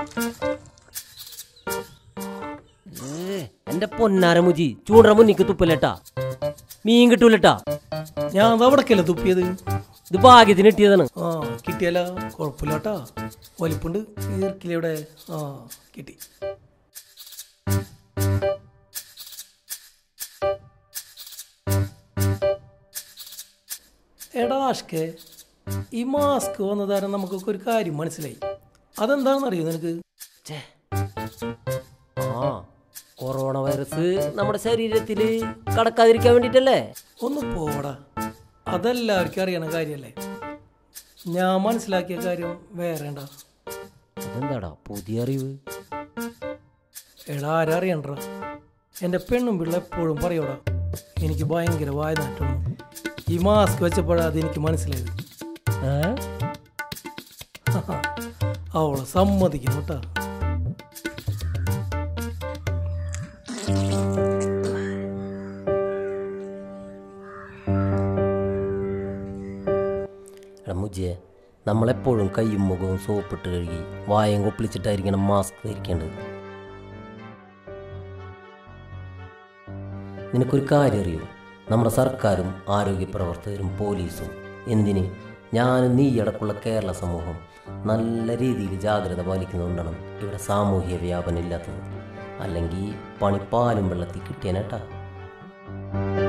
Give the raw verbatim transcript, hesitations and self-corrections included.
എന്റെ പൊന്നാര മുജി ചൂടറ മുന്നിക്ക് തുപ്പല്ലേട്ടാ, മീൻ കിട്ടൂലട്ടാ. ഞാൻ അവിടക്കല്ലേ തുപ്പിയത്, ഇത് ഭാഗ്യത്തിന് കിട്ടിയതാണ്. ആ കിട്ടിയല്ല, കുഴപ്പമില്ലാട്ടാ, വലിപ്പുണ്ട്. ഈർക്കിലിവിടെ ആ കിട്ടി. എടാ ആഷ്കെ, ഈ മാസ്ക് വന്നതാരം നമുക്കൊക്കെ ഒരു കാര്യം മനസ്സിലായി. അതെന്താണെന്ന് അറിയോ നിനക്ക്? ആ കൊറോണ വൈറസ് നമ്മുടെ ശരീരത്തിൽ കടക്കാതിരിക്കാൻ വേണ്ടിട്ടല്ലേ? ഒന്ന് പോടാ, അതെല്ലാവർക്കും അറിയണ കാര്യല്ലേ. ഞാൻ മനസ്സിലാക്കിയ കാര്യം വേറെണ്ട. അതെന്താടാ പുതിയ അറിവ്? എടാ ആരാ അറിയണ്ട, എൻ്റെ പെണ്ണും പിള്ള എപ്പോഴും പറയൂടാ, എനിക്ക് ഭയങ്കര വായനാറ്റമാണ്. ഈ മാസ്ക് വെച്ചപ്പോഴാ അതെനിക്ക് മനസ്സിലായത്. അവളെ സമ്മതിക്കണം കേട്ടാ. മുജിയെ, നമ്മളെപ്പോഴും കയ്യും മുഖവും സോപ്പിട്ട് കഴുകി വായം കൊപ്പിളിച്ചിട്ടായിരിക്കണം മാസ്ക് ധരിക്കേണ്ടത്. നിനക്കൊരു കാര്യം അറിയോ? നമ്മുടെ സർക്കാരും ആരോഗ്യ പ്രവർത്തകരും പോലീസും എന്തിന് ഞാനും നീ അടക്കമുള്ള കേരള സമൂഹം നല്ല രീതിയിൽ ജാഗ്രത പാലിക്കുന്നതുകൊണ്ടാണ് ഇവിടെ സാമൂഹ്യ വ്യാപനം ഇല്ലാത്തത്. അല്ലെങ്കിൽ പണിപ്പാലും വെള്ളത്തിൽ കിട്ടിയാനേട്ടാ.